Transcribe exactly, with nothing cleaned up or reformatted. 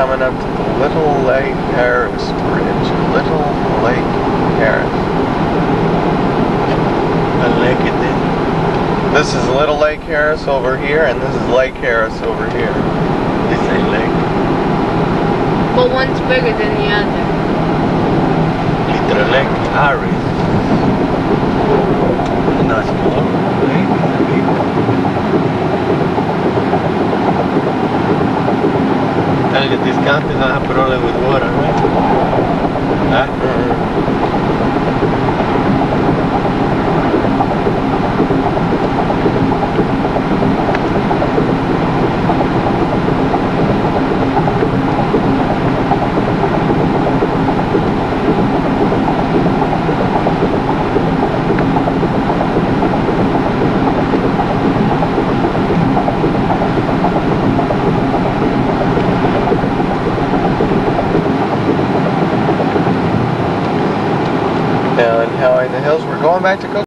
coming up to the Little Lake Harris Bridge. Little Lake Harris. I like it then. This is Little Lake Harris over here, and this is Lake Harris over here. They say lake. But one's bigger than the other. Little Lake Harris. A nice color. Look at these cantos, I have problem with water, right? Huh? Down in Howey in the hills, we're going back to Cook.